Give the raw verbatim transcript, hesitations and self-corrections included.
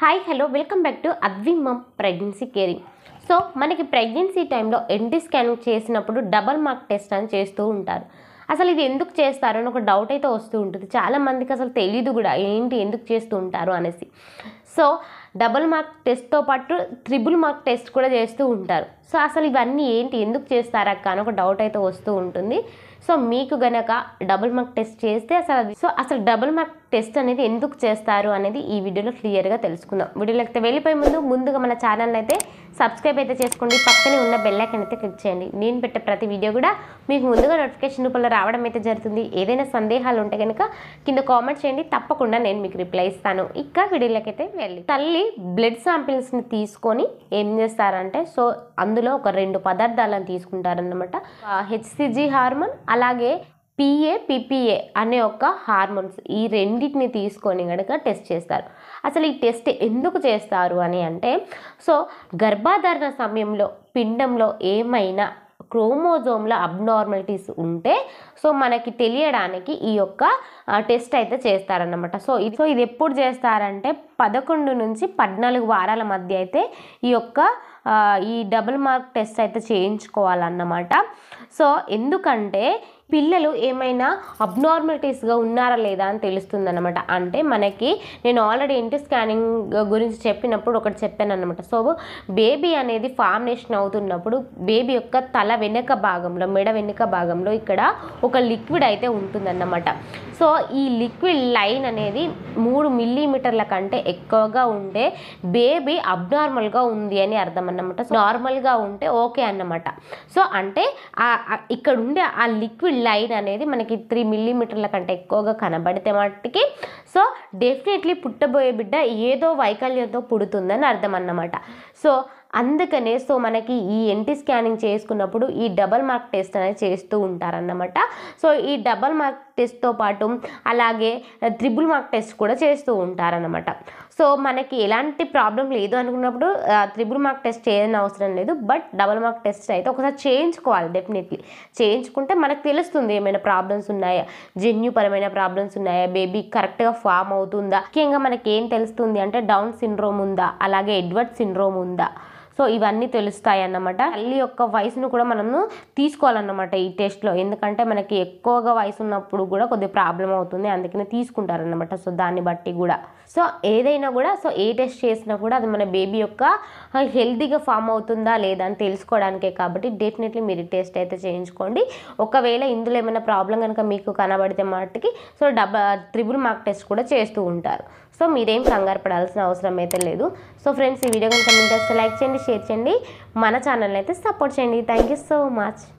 Hi hello welcome back to Advi mom pregnancy caring. So మనకి pregnancy టైంలో NT scanning చేసినప్పుడు double mark test అని చేస్తూ ఉంటారు. అసలు ఇది ఎందుకు చేస్తారు అని ఒక డౌట్ అయితే వస్తూ ఉంటుంది. చాలామందికి అసలు తెలీదు కూడా ఏంటి ఎందుకు చేస్తూ ఉంటారు అనేసి. సో డబల్ మార్క్ టెస్ట్తో పాటు ట్రిపుల్ మార్క్ టెస్ట్ కూడా చేస్తూ ఉంటారు. సో అసలు ఇవన్నీ ఏంటి ఎందుకు చేస్తారు అక్క అని ఒక డౌట్ అయితే వస్తూ ఉంటుంది. సో మీకు గనక డబుల్ మార్క్ టెస్ట్ చేస్తే అసలు సో అసలు డబుల్ మార్క్ టెస్ట్ అనేది ఎందుకు చేస్తారు అనేది ఈ వీడియోలో క్లియర్గా తెలుసుకుందాం. వీడియోలో అయితే వెళ్ళిపోయే ముందు ముందుగా మన ఛానల్ అయితే సబ్స్క్రైబ్ అయితే చేసుకోండి, పక్కనే ఉన్న బెల్ ఐకాన్ అయితే క్లిక్ చేయండి. నేను పెట్టే ప్రతి వీడియో కూడా మీకు ముందుగా నోటిఫికేషన్ రూపంలో రావడం అయితే జరుగుతుంది. ఏదైనా సందేహాలు ఉంటే కనుక కింద కామెంట్ చేయండి, తప్పకుండా నేను మీకు రిప్లై ఇస్తాను. ఇక వీడియోలోకి అయితే వెళ్ళి తల్లి బ్లడ్ శాంపిల్స్ని తీసుకొని ఏం చేస్తారంటే సో అందులో ఒక రెండు పదార్థాలను తీసుకుంటారన్నమాట. హెచ్సిజి హార్మోన్ అలాగే పిఏ పిపిఏ అనే ఒక హార్మోన్స్, ఈ రెండింటిని తీసుకొని కనుక టెస్ట్ చేస్తారు. అసలు ఈ టెస్ట్ ఎందుకు చేస్తారు అని అంటే సో గర్భధారణ సమయంలో పిండంలో ఏమైనా క్రోమోజోమ్ల అబ్నార్మాలిటీస్ ఉంటే సో మనకి తెలియడానికి ఈ యొక్క టెస్ట్ అయితే చేస్తారన్నమాట. సో ఇది సో ఇది ఎప్పుడు చేస్తారంటే పదకొండు నుంచి పద్నాలుగు వారాల మధ్య అయితే ఈ యొక్క ఈ డబుల్ మార్క్ టెస్ట్ అయితే చేయించుకోవాలన్నమాట. సో ఎందుకంటే పిల్లలు ఏమైనా అబ్నార్మాలిటీస్గా ఉన్నారా లేదా అని తెలుస్తుంది అనమాట. అంటే మనకి నేను ఆల్రెడీ ఎన్టీ స్కానింగ్ గురించి చెప్పినప్పుడు ఒకటి చెప్పాను అనమాట. సో బేబీ అనేది ఫార్మినేషన్ అవుతున్నప్పుడు బేబీ యొక్క తల వెనుక భాగంలో మెడ వెనుక భాగంలో ఇక్కడ ఒక లిక్విడ్ అయితే ఉంటుందన్నమాట. సో ఈ లిక్విడ్ లైన్ అనేది మూడు మిల్లీమీటర్ల కంటే ఎక్కువగా ఉంటే బేబీ అబ్నార్మల్గా ఉంది అని అర్థం అన్నమాట. నార్మల్గా ఉంటే ఓకే అన్నమాట. సో అంటే ఇక్కడ ఉండే ఆ లిక్విడ్ లైన్ అనేది మనకి త్రీ మిల్లీమీటర్ల కంటే ఎక్కువగా కనబడితే మట్టుకి సో డెఫినెట్లీ పుట్టబోయే బిడ్డ ఏదో వైకల్యంతో పుడుతుందని అర్థం అన్నమాట. సో అందుకనే సో మనకి ఈ ఎన్టీ స్కానింగ్ చేసుకున్నప్పుడు ఈ డబల్ మార్క్ టెస్ట్ అనేది చేస్తూ ఉంటారన్నమాట. సో ఈ డబల్ మార్క్ టెస్ట్తో పాటు అలాగే త్రిబుల్ మార్క్ టెస్ట్ కూడా చేస్తూ ఉంటారన్నమాట. సో మనకి ఎలాంటి ప్రాబ్లం లేదు అనుకున్నప్పుడు త్రిబుల్ మార్క్ టెస్ట్ చేయని అవసరం లేదు, బట్ డబల్ మార్క్ టెస్ట్ అయితే ఒకసారి చేయించుకోవాలి. డెఫినెట్లీ చేయించుకుంటే మనకు తెలుస్తుంది ఏమైనా ప్రాబ్లమ్స్ ఉన్నాయా, జన్యుపరమైన ప్రాబ్లమ్స్ ఉన్నాయా, బేబీ కరెక్ట్గా ఫామ్ అవుతుందా, ముఖ్యంగా మనకి ఏం తెలుస్తుంది అంటే డౌన్ సిండ్రోమ్ ఉందా, అలాగే ఎడ్వర్డ్ సిండ్రోమ్ ఉందా, సో ఇవన్నీ తెలుస్తాయి అన్నమాట. తల్లి యొక్క వయసును కూడా మనము తీసుకోవాలన్నమాట ఈ టెస్ట్లో. ఎందుకంటే మనకి ఎక్కువగా వయసు ఉన్నప్పుడు కూడా కొద్దిగా ప్రాబ్లం అవుతుంది, అందుకనే తీసుకుంటారన్నమాట. సో దాన్ని బట్టి కూడా సో ఏదైనా కూడా సో ఏ టెస్ట్ చేసినా కూడా అది మన బేబీ యొక్క హెల్తీగా ఫామ్ అవుతుందా లేదా అని తెలుసుకోవడానికే. కాబట్టి డెఫినెట్లీ మీరు టెస్ట్ అయితే చేయించుకోండి. ఒకవేళ ఇందులో ఏమైనా ప్రాబ్లం కనుక మీకు కనబడితే మట్టుకి సో డబ త్రిబుల్ మార్క్ టెస్ట్ కూడా చేస్తూ ఉంటారు. సో మీరేం కంగారు పడాల్సిన అవసరం అయితే లేదు. సో ఫ్రెండ్స్ ఈ వీడియో కనుక మీకు లైక్ చేయండి, షేర్ చేయండి, మన ఛానల్ అయితే సపోర్ట్ చేయండి. Thank you so much.